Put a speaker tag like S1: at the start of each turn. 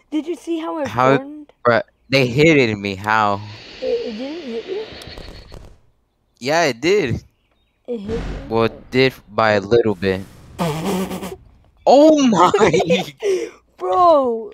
S1: Did you see how it
S2: How,
S1: burned?
S2: bruh, they hit it in me. How?
S1: It didn't hit you?
S2: Yeah, it did.
S1: It hit you?
S2: Well, it did by a little bit. Oh my!
S1: Bro!